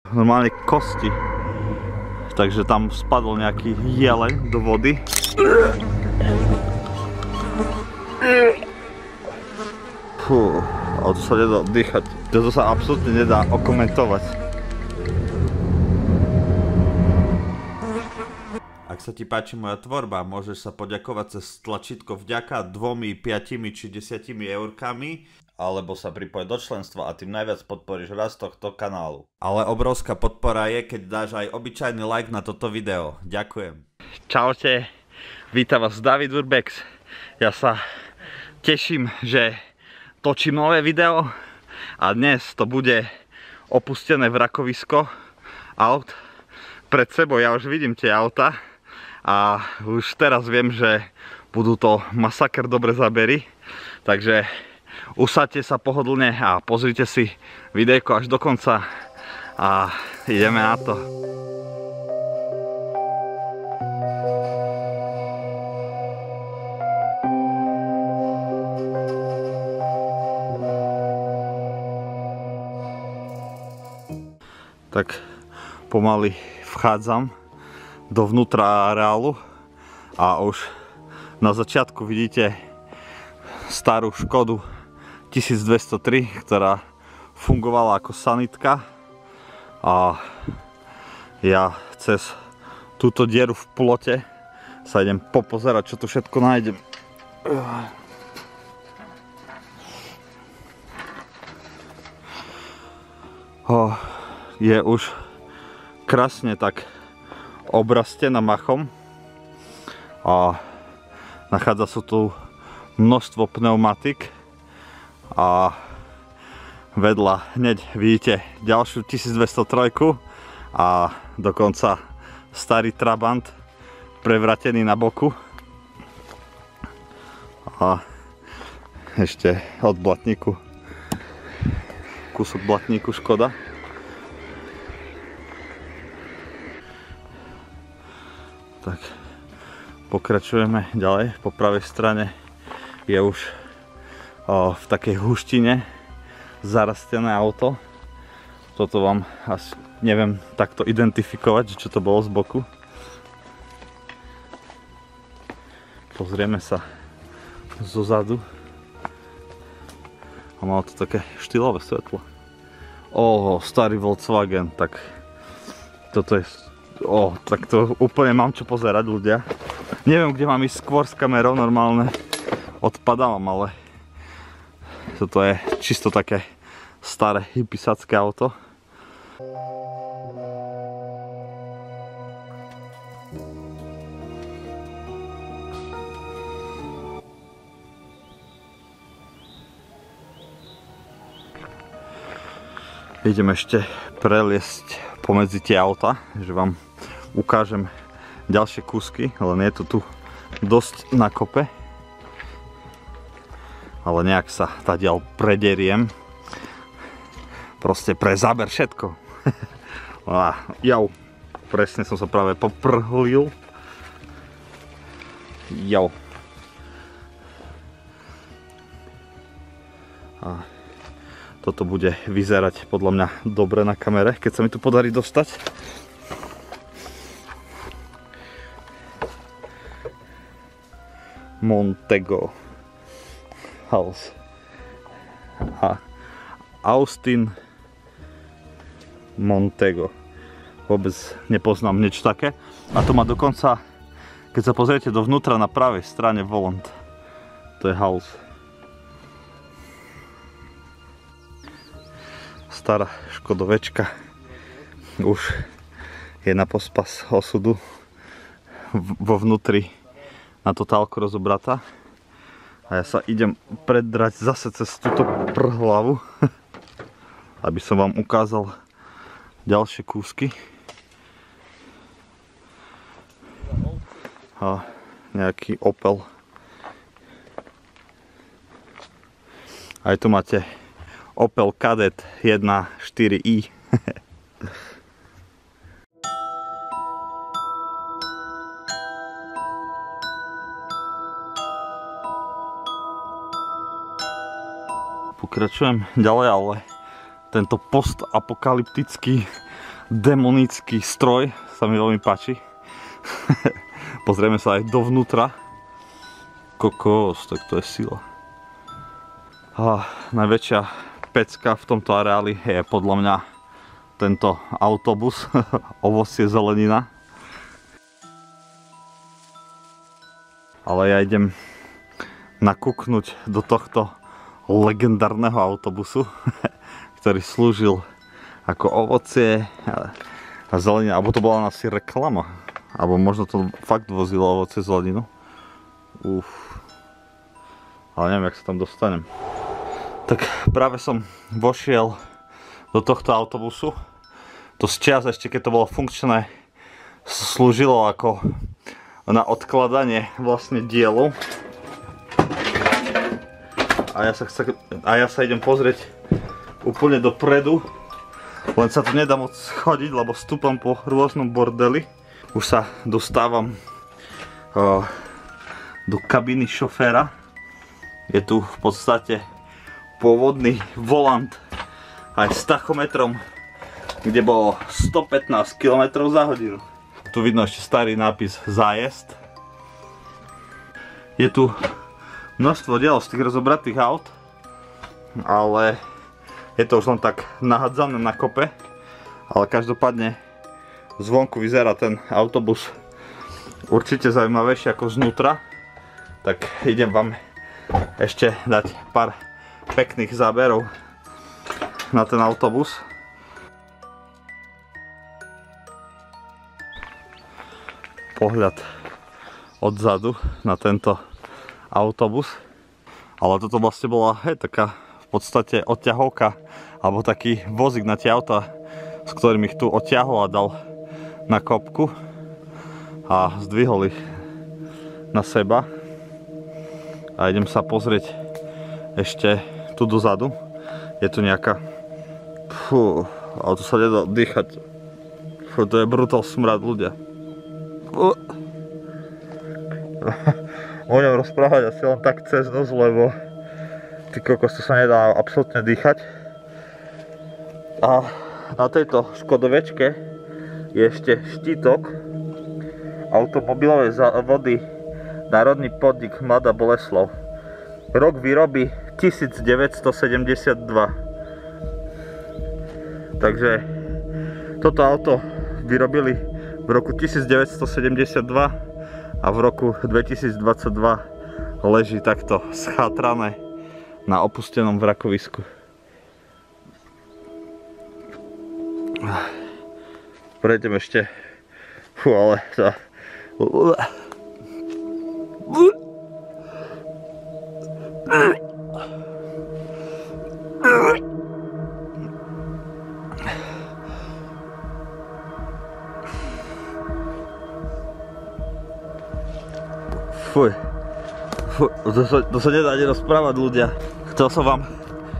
normálne kosti. Takže tam spadol nejaký jeleň do vody. Fú, ale to sa nedá dýchať. To sa absolútne nedá okomentovať. Ak sa ti páči moja tvorba, môžeš sa poďakovať cez tlačítko vďaka 2, 5 či 10 eurkami, alebo sa pripoj do členstva a tým najviac podporíš rast tohto kanálu. Ale obrovská podpora je, keď dáš aj obyčajný like na toto video. Ďakujem. Čaute, vítam vás David Urbex. Ja sa teším, že točím nové video a dnes to bude opustené vrakovisko aut pred sebou. Ja už vidím tie auta a už teraz viem, že budú to masaker dobre zábery, takže usaďte sa pohodlne a pozrite si videjko až do konca a ideme na to. Tak pomaly vchádzam dovnútra areálu a už na začiatku vidíte starú Škodu 1203, ktorá fungovala ako sanitka a ja cez túto dieru v plote sa idem popozerať, čo tu všetko nájdem. Je už krásne tak obrastená machom a nachádza sa tu množstvo pneumatik a vedľa hneď vidíte ďalšiu 1203 a dokonca starý Trabant prevratený na boku a ešte od blatníku kúsok blatníku Škoda. Tak pokračujeme ďalej. Po pravej strane je už v takej huštine zarastené auto. Toto vám asi neviem takto identifikovať, čo to bolo z boku. Pozrieme sa zozadu. A malo to také štýlové svetlo. Starý Volkswagen, tak toto je... tak to úplne mám čo pozerať, ľudia. Neviem, kde mám ísť skôr s kamerou, normálne odpadávam, ale toto je čisto také staré hippisacké auto. Idem ešte preliesť pomedzi tie auta, že vám ukážem ďalšie kúsky, len je to tu dosť na kope. Ale nejak sa tadiaľ prederiem. Proste pre záber všetko. Jau, presne som sa práve poprhlil. Jau. A toto bude vyzerať podľa mňa dobre na kamere, keď sa mi tu podarí dostať. Montego House a Austin Montego. Vôbec nepoznám niečo také. A to má dokonca, keď sa pozriete dovnútra na pravej strane volant. To je house. Stará Škodovečka už je na pospas osudu, vo vnútri na totálku rozobratá a ja sa idem predrať zase cez túto prhlavu, aby som vám ukázal ďalšie kúsky a nejaký Opel. Aj tu máte Opel Kadett 1.4i. Pokračujem ďalej, ale tento postapokalyptický demonický stroj, sa mi veľmi páči. Pozrieme sa aj dovnútra. Kokos, tak to je sila. Najväčšia pecka v tomto areáli je podľa mňa tento autobus, ovocie, zelenina. Ale ja idem nakúknuť do tohto legendárneho autobusu, ktorý slúžil ako ovocie a zelenina, alebo to bola asi reklama, alebo možno to fakt vozilo ovocie, zeleninu. Ale neviem, jak sa tam dostanem. Tak práve som vošiel do tohto autobusu. To z čias, ešte keď to bolo funkčné, slúžilo ako na odkladanie vlastne dielov. A ja sa idem pozrieť úplne dopredu. Len sa tu nedá moc chodiť, lebo stúpam po rôznom bordeli. Už sa dostávam do kabiny šoféra. Je tu v podstate pôvodný volant aj s tachometrom, kde bolo 115 km za hodinu. Tu vidno ešte starý nápis zájezd. Je tu množstvo dielov z tých rozobratých aut, ale je to už len tak nahádzané na kope, ale každopádne zvonku vyzerá ten autobus určite zaujímavejšie ako znútra. Tak idem vám ešte dať pár pekných záberov na ten autobus. Pohľad odzadu na tento autobus. Ale toto vlastne bola taká v podstate odťahovka alebo taký vozík na tie auta, s ktorým ich tu odťahol a dal na kopku a zdvihol ich na seba. A idem sa pozrieť ešte tu dozadu. Je tu nejaká... ale tu sa nedá dýchať. To je brutál smrad, ľudia. O ňom rozprávať asi len tak cez nos, lebo ty kokos, tu sa nedá absolútne dýchať. A na tejto škodovečke je ešte štítok automobilovej závody Národný podnik Mladá Boleslav. Rok výroby 1972. Takže toto auto vyrobili v roku 1972 a v roku 2022 leží takto schátrané na opustenom vrakovisku. Prejdem ešte. Ale to... Fuj. To sa nedá ani rozprávať, ľudia. Chcel som vám...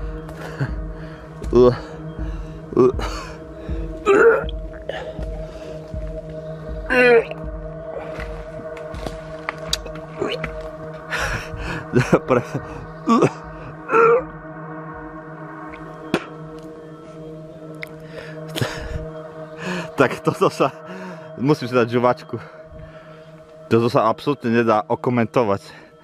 Tak toto sa... Musím si dať žuvačku. Toto sa absolútne nedá okomentovať.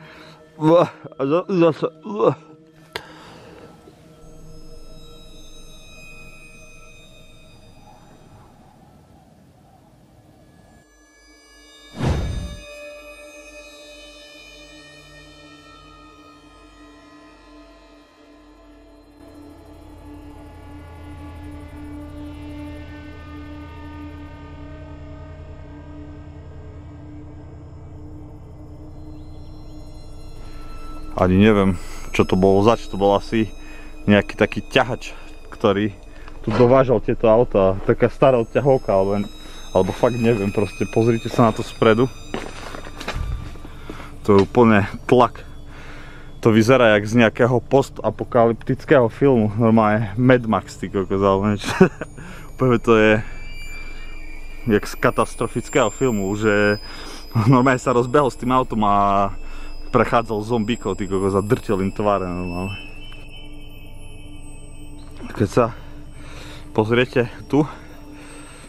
Ani neviem, čo to bolo zač, to bol asi nejaký taký ťahač, ktorý tu dovážal tieto autá, taká stará odťahovka, alebo fakt neviem, proste pozrite sa na to spredu. To je úplne tlak. To vyzerá jak z nejakého postapokalyptického filmu, normálne Mad Max, ty kokos, ale niečo. Úplne to je jak z katastrofického filmu, že normálne sa rozbehol s tým autom a prechádzal zombíkov, ty kokos, a drtil im tváre normálne. Keď sa pozriete tu,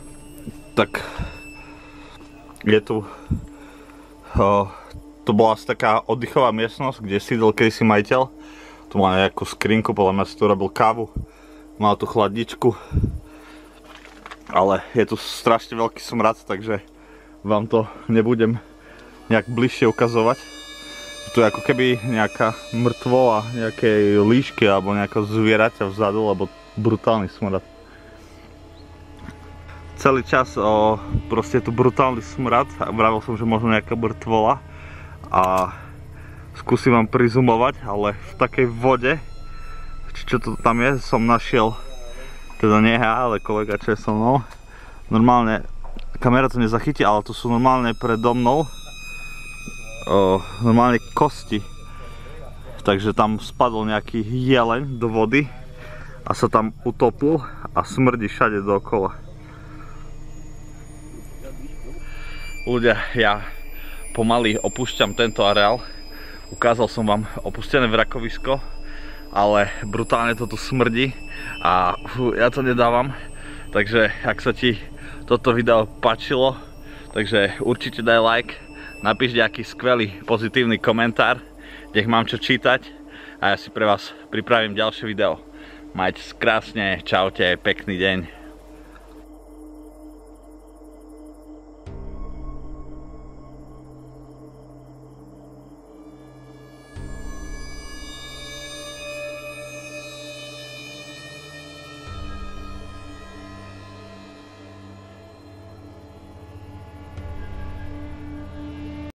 tak je tu to bola asi taká oddychová miestnosť, kde sídel kedysi majiteľ. Tu má nejakú skrinku, podľa mňa si tu robil kávu, má tu chladničku, ale je tu strašne veľký smrad, takže vám to nebudem nejak bližšie ukazovať. Tu je ako keby nejaká mŕtvola nejakej líšky alebo nejakého zvieraťa vzadu, lebo brutálny smrad. Celý čas proste je tu brutálny smrad a vravil som, že možno nejaká mŕtvola a skúsim vám prizumovať, ale v takej vode, čo to tam je, som našiel, teda nie ja, ale kolega, čo je so mnou. Normálne, kamera to nezachytí, ale to sú normálne predo mnou normálne kosti. Takže tam spadol nejaký jeleň do vody a sa tam utopil a smrdí všade dookola. Ľudia, ja pomaly opúšťam tento areál. Ukázal som vám opustené vrakovisko, ale brutálne to tu smrdí a ja to nedávam. Takže ak sa ti toto video páčilo, takže určite daj like, napíš nejaký skvelý pozitívny komentár, nech mám čo čítať a ja si pre vás pripravím ďalšie video. Majte sa krásne, čaute, pekný deň.